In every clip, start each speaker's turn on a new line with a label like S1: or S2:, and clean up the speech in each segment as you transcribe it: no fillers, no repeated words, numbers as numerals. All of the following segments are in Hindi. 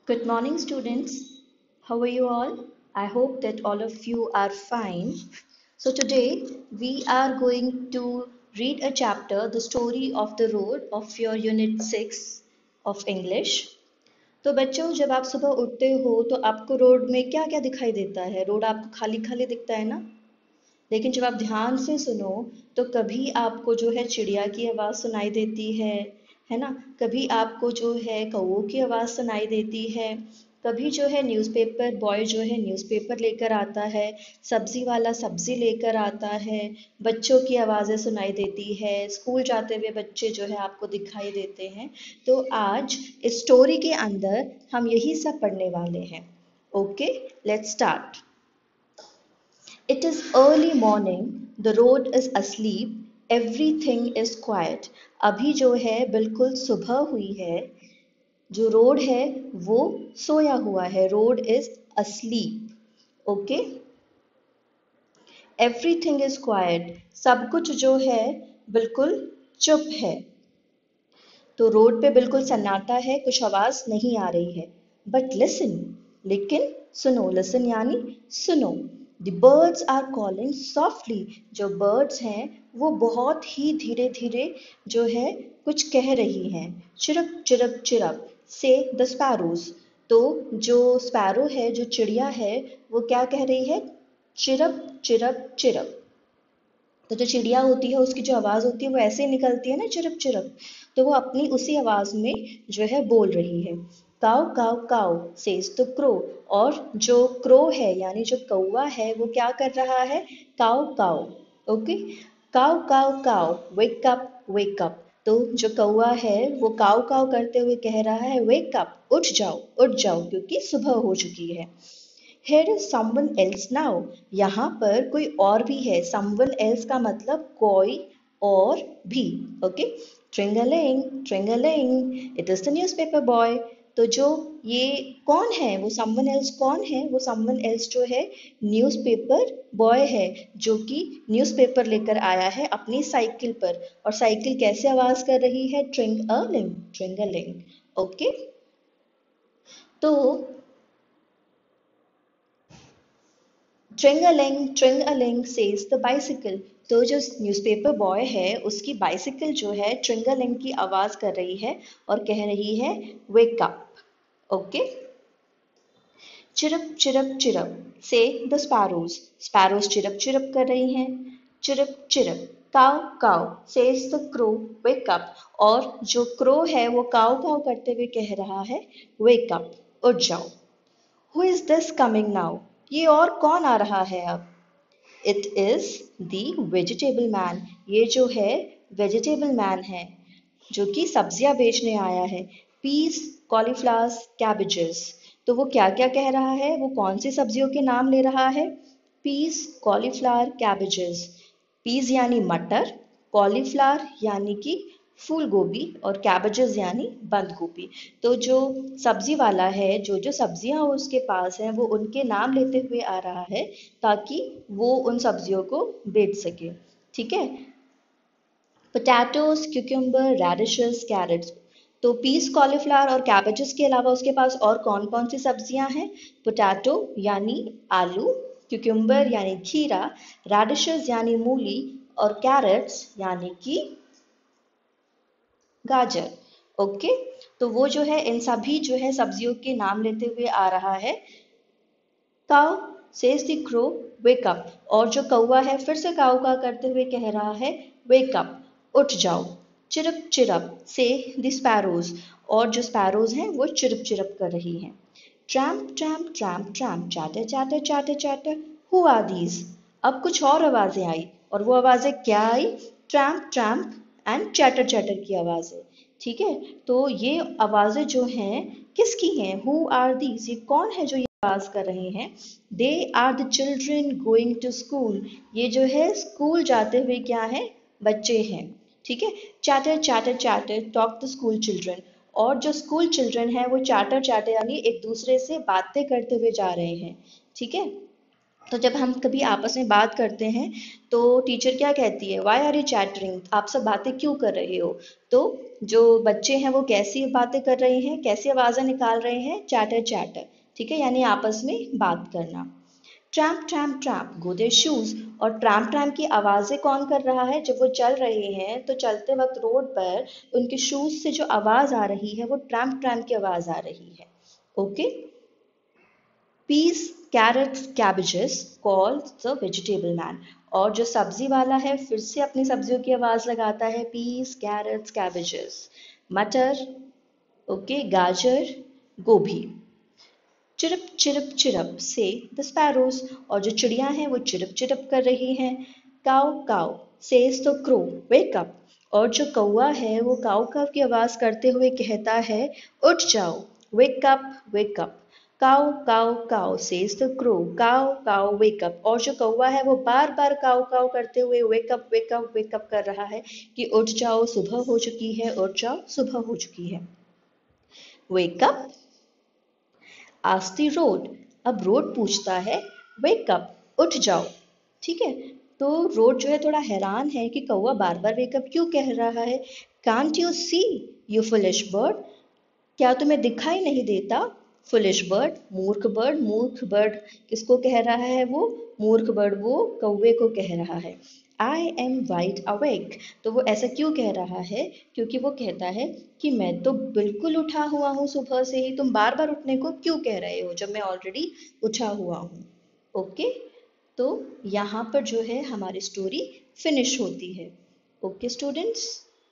S1: Good morning, students. How are you all? I hope that all of you are fine. So, today we are going to read a chapter, The Story of the Road, of your Unit 6 of English. तो बच्चों, जब आप सुबह उठते हो तो आपको रोड में क्या क्या दिखाई देता है? रोड आपको खाली खाली दिखता है ना? लेकिन जब आप ध्यान से सुनो तो कभी आपको जो है चिड़िया की आवाज़ सुनाई देती है ना? कभी आपको जो है कौओं की आवाज़ सुनाई देती है, कभी जो है न्यूज़पेपर बॉय जो है न्यूज़पेपर लेकर आता है, सब्जी वाला सब्जी लेकर आता है, बच्चों की आवाज़ें सुनाई देती है, स्कूल जाते हुए बच्चे जो है आपको दिखाई देते हैं। तो आज इस स्टोरी के अंदर हम यही सब पढ़ने वाले हैं। Okay, let's start. It is early morning, the road is asleep, everything is quiet. अभी जो है बिल्कुल सुबह हुई है, जो रोड है वो सोया हुआ है, road is asleep. Okay, everything is quiet, सब कुछ जो है बिल्कुल चुप है। तो रोड पे बिल्कुल सन्नाटा है, कुछ आवाज नहीं आ रही है। बट लिसन, लेकिन सुनो, लिसन यानी सुनो। The birds are calling softly, जो बर्ड्स हैं वो बहुत ही धीरे धीरे जो है कुछ कह रही हैं। Chirp chirp chirp say the sparrows, तो जो स्पैरो है, जो चिड़िया है, वो क्या कह रही है? Chirp chirp chirp. तो जो चिड़िया होती है उसकी जो आवाज़ होती है वो ऐसे ही निकलती है ना, चिरप चिरप। तो वो अपनी उसी आवाज़ में जो है बोल रही है। काव काव काव सेज द क्रो, और जो क्रो है यानी जो कौवा है वो क्या कर रहा है? काव काव। ओके, काव काव काव वेक अप वेक अप। तो जो कौवा है वो काव काव करते हुए कह रहा है वेक अप, उठ जाओ क्योंकि सुबह हो चुकी है। Here is someone else now. यहाँ पर कोई और भी है। Someone else का मतलब कोई और भी। Okay, tringling tringling, it is the newspaper boy. तो जो ये कौन है, वो someone else कौन है? वो someone else जो है न्यूज़पेपर बॉय है, जो कि न्यूज़पेपर लेकर आया है अपनी साइकिल पर। और साइकिल कैसे आवाज कर रही है? ट्रिंगलिंग ट्रिंगलिंग। ओके, तो ट्रिंगलिंग सेज द बाइसिकल। तो जो न्यूज़पेपर बॉय है उसकी बाइसिकल जो है ट्रिंगलिंग की आवाज कर रही है और कह रही है wake up. Okay, chirp chirp chirp say the sparrows, sparrows chirp chirp कर रही हैं। Chirp chirp, caw caw says the crow wake up, और जो क्रो है वो काव काव करते हुए कह रहा है वेक अप, उठ जाओ। Who is this coming now? ये और कौन आ रहा है अब? It is the vegetable man, ये जो है वेजिटेबल मैन है, जो कि सब्जियां बेचने आया है। Peas, cauliflowers, cabbages. तो वो क्या क्या कह रहा है? वो कौन सी सब्जियों के नाम ले रहा है? Piece, cauliflower, cabbages. पीस यानी मटर, कॉलीफ्लावर यानी कि फूल गोभी, और कैबेजेस यानी बंद गोभी। तो जो सब्जी वाला है, जो जो सब्जियां उसके पास हैं, वो उनके नाम लेते हुए आ रहा है ताकि वो उन सब्जियों को बेच सके। ठीक है, पोटैटोज, क्यूकम्बर, रेडिशेस, कैरेट्स। तो पीस, कॉलीफ्लावर और कैबेजेस के अलावा उसके पास और कौन कौन सी सब्जियां हैं? पोटैटो यानी आलू, क्यूकम्बर यानी खीरा, रेडिशेस यानी मूली, और कैरेट्स यानी कि गाजर। ओके, तो वो जो है इन सभी जो है सब्जियों के नाम लेते हुए आ रहा है। Caw says the crow wake up, और जो कौवा है फिर से काउ का करते हुए कह रहा है वेक अप, उठ जाओ। Chirp chirp say the sparrows, और जो स्पैरोज हैं वो चिरप चिरप कर रही हैं। Tramp tramp tramp tramp, chatter chatter chatter chatter, who are these? अब कुछ और आवाजें आई, और वो आवाजें क्या आई? Tramp tramp and chatter chatter की आवाजें। ठीक है, तो ये आवाजें जो हैं किसकी हैं? हु आर दीज, ये कौन है जो ये आवाज कर रहे हैं? They are the children going to school, ये जो है स्कूल जाते हुए क्या है? बच्चे हैं। ठीक है, chatter chatter chatter talk the school children, और जो स्कूल चिल्ड्रन है वो चैटर चैटर यानी एक दूसरे से बातें करते हुए जा रहे हैं। ठीक है, तो जब हम कभी आपस में बात करते हैं तो टीचर क्या कहती है, वाई आर यू चैटरिंग, आप सब बातें क्यों कर रहे हो। तो जो बच्चे हैं वो कैसी बातें कर रहे हैं, कैसी आवाज़ें निकाल रहे हैं, चैटर चैटर, ठीक है, यानी आपस में बात करना। Tramp tramp tramp go their shoes, और ट्रैम्प ट्रैम्प की आवाज़ें कौन कर रहा है, जब वो चल रहे हैं तो चलते वक्त रोड पर उनके शूज से जो आवाज़ आ रही है वो ट्रैम्प ट्रैम्प की आवाज़ आ रही है। Okay. Peas carrots cabbages call the vegetable man, और जो सब्जी वाला है फिर से अपनी सब्जियों की आवाज लगाता है, पीस कैरेट्स कैबेजेस। मटर, ओके, गाजर, गोभी। Chirp chirp chirp say the sparrows, और जो चिड़िया हैं वो चिरप चिरप कर रही हैं। Caw caw says the crow, wake up, और जो कौवा है वो काउ काउ की आवाज करते हुए कहता है, उठ जाओ, wake up wake up. Caw caw caw says the crow, caw caw wake up, और जो कौवा है वो बार बार काउ काउ करते हुए वेकअप वेकअप वेकअप कर रहा है कि उठ जाओ सुबह हो चुकी है, उठ जाओ सुबह हो चुकी है। वेकअप आस्ती रोड, अब रोड पूछता है, वेक अप उठ जाओ, ठीक है। तो रोड जो है थोड़ा हैरान है कि कौवा बार बार वेकअप क्यों कह रहा है। Can't you see you foolish bird, क्या तुम्हें दिखाई नहीं देता, फुलिश बर्ड मूर्ख बर्ड, मूर्ख बर्ड किसको कह रहा है, वो मूर्ख बर्ड वो कौवे को कह रहा है। आई एम वाइड अवेक, तो वो ऐसा क्यों कह रहा है, क्योंकि वो कहता है कि मैं तो बिल्कुल उठा हुआ हूँ सुबह से ही, तुम बार बार उठने को क्यों कह रहे हो जब मैं ऑलरेडी उठा हुआ हूँ। ओके। तो यहाँ पर जो है हमारी स्टोरी फिनिश होती है। ओके स्टूडेंट्स,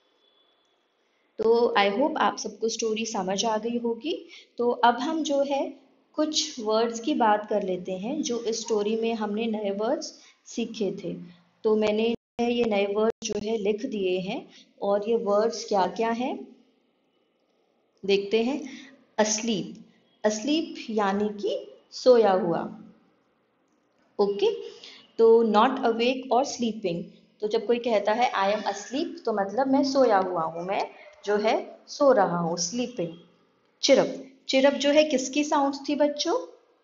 S1: तो आई होप आप सबको स्टोरी समझ आ गई होगी। तो अब हम जो है कुछ वर्ड्स की बात कर लेते हैं जो इस स्टोरी में हमने नए वर्ड्स सीखे थे। तो मैंने ये नए वर्ड्स जो है लिख दिए हैं, और ये वर्ड्स क्या क्या हैं देखते हैं। अस्लीप, अस्लीप यानी कि सोया हुआ। ओके। तो नॉट अवेक और स्लीपिंग, तो जब कोई कहता है आई एम अस्लीप तो मतलब मैं सोया हुआ हूँ, मैं जो है सो रहा हूँ, स्लीपिंग। चिरप, चिरप जो है किसकी साउंड थी बच्चों,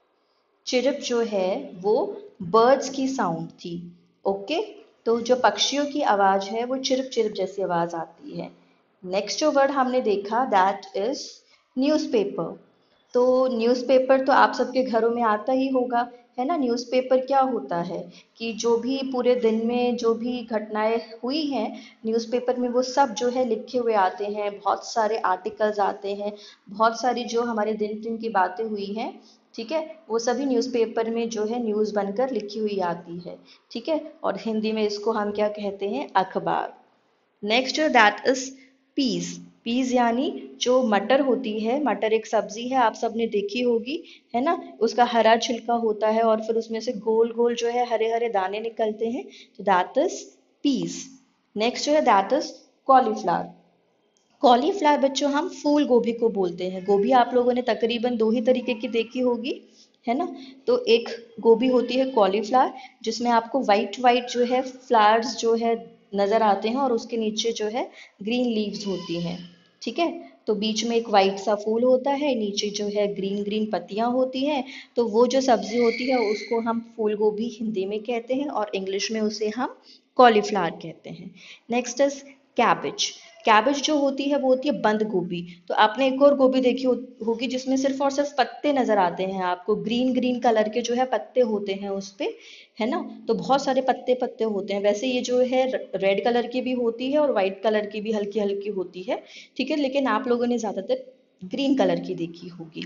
S1: चिरप जो है वो बर्ड्स की साउंड थी। ओके। तो जो पक्षियों की आवाज है वो चिरप चिरप जैसी आवाज आती है। नेक्स्ट जो वर्ड हमने देखा दैट इज न्यूज़पेपर। तो न्यूज़पेपर तो आप सबके घरों में आता ही होगा, है ना। न्यूज़पेपर क्या होता है कि जो भी पूरे दिन में जो भी घटनाएं हुई हैं न्यूज़पेपर में वो सब जो है लिखे हुए आते हैं, बहुत सारे आर्टिकल्स आते हैं, बहुत सारी जो हमारे दिन दिन की बातें हुई हैं, ठीक है, वो सभी न्यूज़पेपर में जो है न्यूज़ बनकर लिखी हुई आती है, ठीक है। और हिंदी में इसको हम क्या कहते हैं, अखबार। Next that is peas, peas यानी जो मटर होती है, मटर एक सब्जी है, आप सबने देखी होगी, है ना। उसका हरा छिलका होता है और फिर उसमें से गोल गोल जो है हरे हरे दाने निकलते हैं, तो दैट इज पीस। नेक्स्ट जो है दैट इज कॉलीफ्लावर। कॉलीफ्लावर बच्चों हम फूल गोभी को बोलते हैं। गोभी आप लोगों ने तकरीबन दो ही तरीके की देखी होगी, है ना। तो एक गोभी होती है कॉलीफ्लावर जिसमें आपको वाइट वाइट जो है फ्लावर्स जो है नजर आते हैं और उसके नीचे जो है ग्रीन लीव्स होती हैं, ठीक है। तो बीच में एक वाइट सा फूल होता है, नीचे जो है ग्रीन ग्रीन पत्तियां होती हैं। तो वो जो सब्जी होती है उसको हम फूल गोभी हिंदी में कहते हैं और इंग्लिश में उसे हम कॉलीफ्लावर कहते हैं। Next is cabbage. कैबेज जो होती है वो होती है बंद गोभी। तो आपने एक और गोभी देखी होगी जिसमें सिर्फ और सिर्फ पत्ते नजर आते हैं आपको, ग्रीन ग्रीन कलर के जो है पत्ते होते हैं उस पे, है ना। तो बहुत सारे पत्ते पत्ते होते हैं, वैसे ये जो है रेड कलर की भी होती है और वाइट कलर की भी हल्की हल्की होती है, ठीक है, लेकिन आप लोगों ने ज्यादातर ग्रीन कलर की देखी होगी।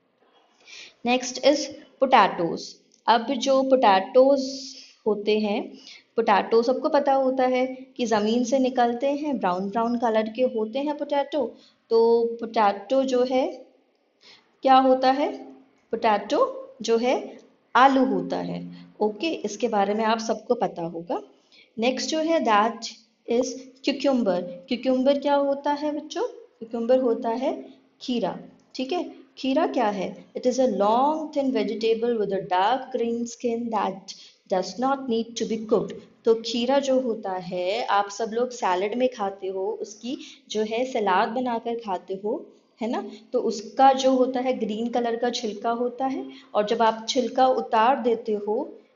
S1: Next is potatoes. अब जो पोटैटोज होते हैं, पोटैटो सबको पता होता है कि ज़मीन से निकलते हैं, ब्राउन ब्राउन कलर के होते हैं पोटैटो। तो पोटैटो जो है क्या होता है, पोटैटो जो है आलू होता है। ओके, इसके बारे में आप सबको पता होगा। नेक्स्ट जो है दैट इज क्यूक्यूम्बर। क्यूक्यूम्बर क्या होता है बच्चों, क्यूक्यूम्बर होता है खीरा, ठीक है। खीरा क्या है, it is a long thin vegetable with a dark green skin that does not need to be cooked. तो खीरा जो होता है आप सब लोग सैलड में खाते हो, उसकी जो है सलाद बनाकर खाते हो, है ना। तो उसका जो होता है ग्रीन कलर का छिलका होता है, और जब आप छिलका उतार देते हो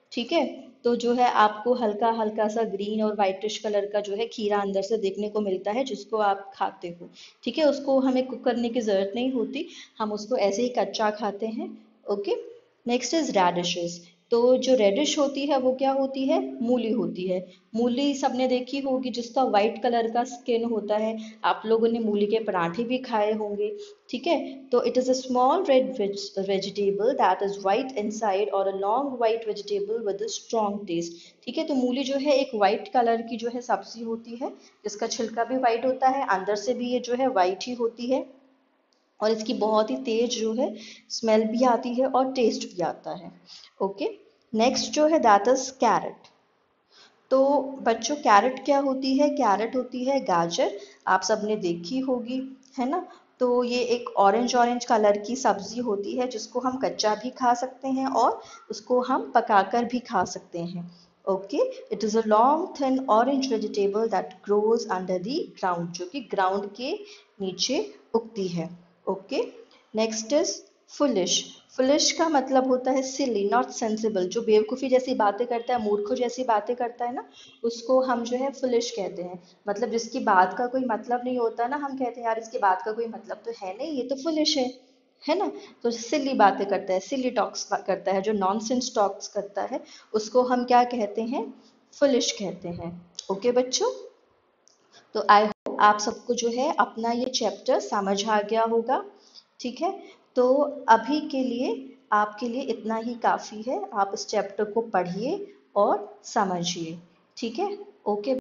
S1: ठीक है। तो जो है आपको हल्का हल्का सा ग्रीन और वाइटिश कलर का जो है खीरा अंदर से देखने को मिलता है, जिसको आप खाते हो। ठीक है, उसको हमें कुक करने की ज़रूरत नहीं होती, हम उसको ऐसे ही कच्चा खाते हैं। ओके। Next is radishes. तो जो रेडिश होती है वो क्या होती है? मूली होती है। मूली सबने देखी होगी, जिसका वाइट कलर का स्किन होता है। आप लोगों ने मूली के पराठे भी खाए होंगे। ठीक है। तो it is a small red vegetable that is white inside, और a long white vegetable with a strong taste. ठीक है, तो मूली जो है एक वाइट कलर की जो है सब्जी होती है, जिसका छिलका भी वाइट होता है, अंदर से भी ये जो है वाइट ही होती है, और इसकी बहुत ही तेज जो है स्मेल भी आती है और टेस्ट भी आता है। ओके। नेक्स्ट जो है दैट इज कैरेट। तो बच्चों, कैरेट क्या होती है? कैरेट होती है गाजर। आप सबने देखी होगी, है ना? तो ये एक ऑरेंज ऑरेंज कलर की सब्जी होती है, जिसको हम कच्चा भी खा सकते हैं और उसको हम पकाकर भी खा सकते हैं। Okay. It is a long thin orange vegetable that grows under the ground, जो कि ग्राउंड के नीचे उगती है। Okay. Next is foolish. Foolish का मतलब होता है सिली, नॉट सेंसिबल। जो बेवकूफ़ी जैसी बातें करता है, मूर्खों जैसी बातें करता है ना, उसको हम जो है फुलिश कहते हैं। मतलब जिसकी बात का कोई मतलब नहीं होता ना, हम कहते हैं यार इसकी बात का कोई मतलब तो है नहीं, ये तो फुलिश है ना? तो सिली बातें करता है, सिली टॉक्स करता है, जो नॉनसेंस टॉक्स करता है, उसको हम क्या कहते हैं? फुलिश कहते हैं। ओके बच्चों। तो आई होप आप सबको जो है अपना ये चैप्टर समझ आ गया होगा। ठीक है। तो अभी के लिए आपके लिए इतना ही काफ़ी है, आप इस चैप्टर को पढ़िए और समझिए। ठीक है। ओके।